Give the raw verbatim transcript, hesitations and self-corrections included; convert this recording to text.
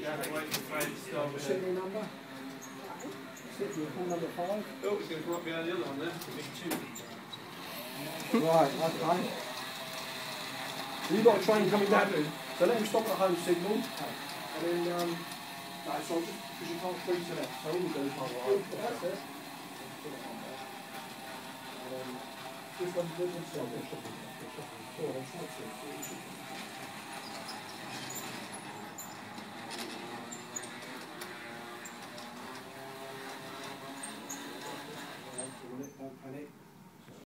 Signal number? Signal number five? Oh, it's going to come up behind the other one then. Right, okay. So you've got a train coming down, so let him stop at the home signal, and then, um, no, so I'll just, because you can't freeze to left, so all we do is hold right. Oh, that's it. Um, this one, this one's still, this should be, this should be, oh, that's not it.